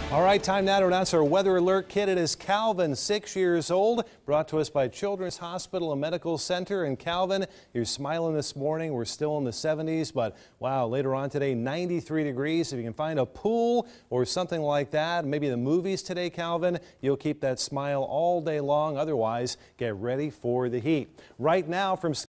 All right, time now to announce our weather alert. Kid, it is Calvin, 6 years old, brought to us by Children's Hospital and Medical Center. And Calvin, you're smiling this morning. We're still in the 70s, but wow, later on today, 93 degrees. If you can find a pool or something like that, maybe the movies today, Calvin, you'll keep that smile all day long. Otherwise, get ready for the heat. Right now from